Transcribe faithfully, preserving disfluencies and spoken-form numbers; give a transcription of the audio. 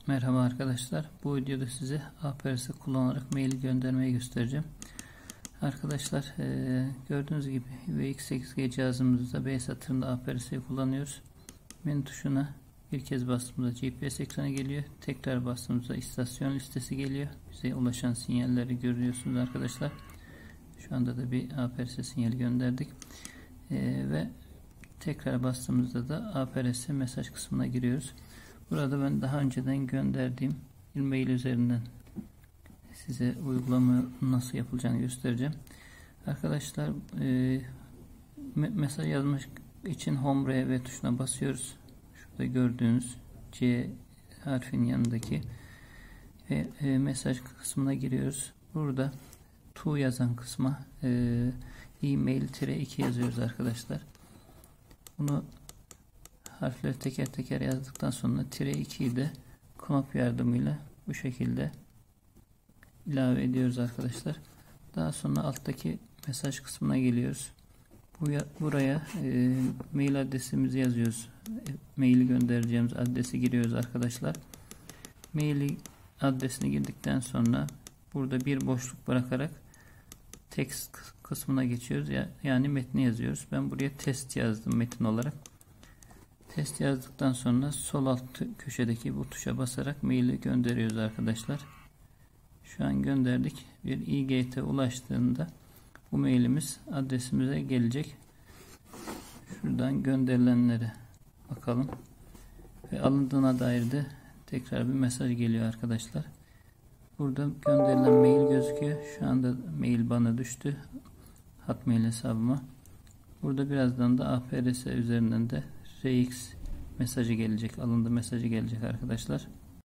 Merhaba arkadaşlar. Bu videoda size A P R S kullanarak mail göndermeyi göstereceğim. Arkadaşlar e, gördüğünüz gibi V X sekiz G cihazımızda B satırında A P R S'yi kullanıyoruz. Menü tuşuna bir kez bastığımızda G P S ekranı geliyor. Tekrar bastığımızda istasyon listesi geliyor. Bize ulaşan sinyalleri görüyorsunuz arkadaşlar. Şu anda da bir A P R S sinyali gönderdik. E, ve tekrar bastığımızda da A P R S mesaj kısmına giriyoruz. Burada ben daha önceden gönderdiğim bir mail üzerinden size uygulama nasıl yapılacağını göstereceğim. Arkadaşlar e, mesaj yazmak için Home R V tuşuna basıyoruz. Şurada gördüğünüz C harfin yanındaki ve e, mesaj kısmına giriyoruz. Burada to yazan kısma e, e-mail iki yazıyoruz arkadaşlar. Bunu harfleri teker teker yazdıktan sonra tire ikiyi de knop yardımıyla bu şekilde ilave ediyoruz arkadaşlar. Daha sonra alttaki mesaj kısmına geliyoruz. Buraya e, mail adresimizi yazıyoruz. E, maili göndereceğimiz adresi giriyoruz arkadaşlar. Maili adresini girdikten sonra burada bir boşluk bırakarak text kısmına geçiyoruz. Yani metni yazıyoruz. Ben buraya test yazdım metin olarak. Test yazdıktan sonra sol alt köşedeki bu tuşa basarak maili gönderiyoruz arkadaşlar. Şu an gönderdik. Bir I G T ulaştığında bu mailimiz adresimize gelecek. Şuradan gönderilenlere bakalım. Ve alındığına dair de tekrar bir mesaj geliyor arkadaşlar. Burada gönderilen mail gözüküyor. Şu anda mail bana düştü. Hotmail hesabıma. Burada birazdan da A P R S üzerinden de R X mesajı gelecek, alındı mesajı gelecek arkadaşlar.